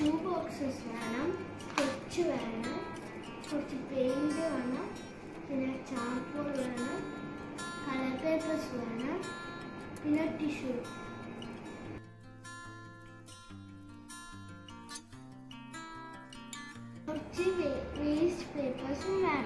Shoe boxes വേണം, sketch വേണം, കുറച്ച് പെയിൻറ് വേണം, പിന്നെ ചാർക്കോൾ വേണം, കളർ പേപ്പേഴ്സ് വേണം, പിന്നെ ടിഷ്യൂ. കുറച്ച് വേസ്റ്റ് പേപ്പേഴ്സും വേണം.